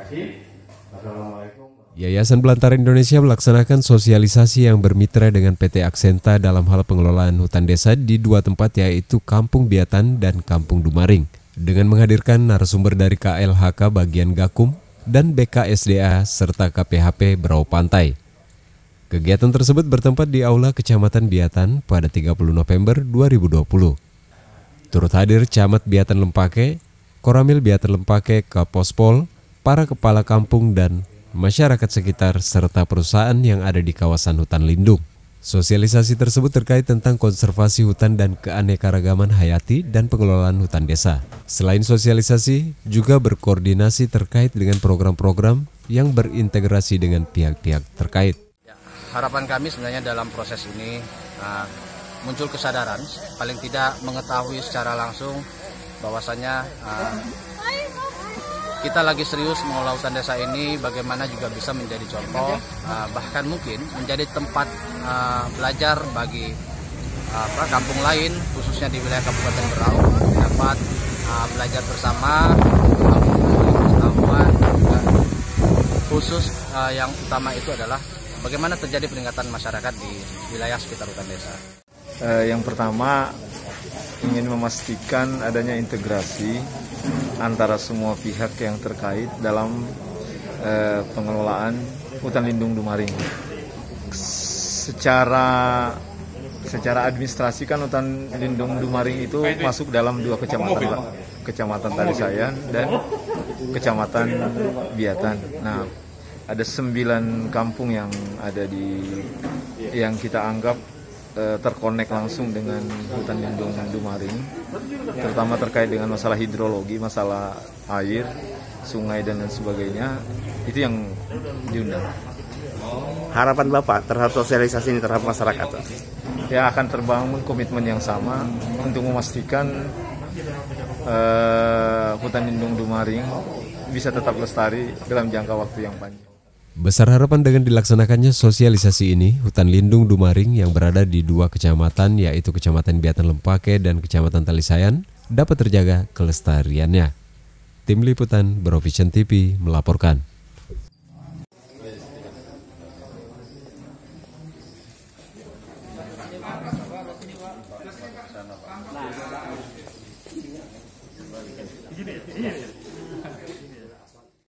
Yayasan Belantara Indonesia melaksanakan sosialisasi yang bermitra dengan PT Aksenta dalam hal pengelolaan hutan desa di dua tempat, yaitu Kampung Biatan dan Kampung Dumaring, dengan menghadirkan narasumber dari KLHK bagian Gakum dan BKSDA serta KPHP Berau Pantai. Kegiatan tersebut bertempat di Aula Kecamatan Biatan pada 30 November 2020. Turut hadir Camat Biatan Lempake, Koramil Biatan Lempake, Kapospol, para kepala kampung dan masyarakat sekitar serta perusahaan yang ada di kawasan hutan lindung. Sosialisasi tersebut terkait tentang konservasi hutan dan keanekaragaman hayati dan pengelolaan hutan desa. Selain sosialisasi, juga berkoordinasi terkait dengan program-program yang berintegrasi dengan pihak-pihak terkait. Harapan kami sebenarnya dalam proses ini muncul kesadaran, paling tidak mengetahui secara langsung bahwasanya kita lagi serius mengelola hutan desa ini, bagaimana juga bisa menjadi contoh, bahkan mungkin menjadi tempat belajar bagi kampung lain, khususnya di wilayah Kabupaten Berau, dapat belajar bersama, pengetahuan, khusus yang utama itu adalah bagaimana terjadi peningkatan masyarakat di wilayah sekitar hutan desa. Yang pertama, ingin memastikan adanya integrasi antara semua pihak yang terkait dalam pengelolaan hutan lindung Dumaring. Secara administrasi kan hutan lindung Dumaring itu masuk dalam dua kecamatan, Kecamatan Talisayan dan Kecamatan Biatan. Nah, ada 9 kampung yang ada yang kita anggap terkonek langsung dengan hutan lindung Dumaring, terutama terkait dengan masalah hidrologi, masalah air, sungai dan lain sebagainya, itu yang diundang. Harapan Bapak terhadap sosialisasi ini terhadap masyarakat? Ya, akan terbangun komitmen yang sama untuk memastikan hutan lindung Dumaring bisa tetap lestari dalam jangka waktu yang panjang. Besar harapan dengan dilaksanakannya sosialisasi ini, hutan lindung Dumaring yang berada di dua kecamatan, yaitu Kecamatan Biatan Lempake dan Kecamatan Talisayan, dapat terjaga kelestariannya. Tim Liputan Berovision TV melaporkan.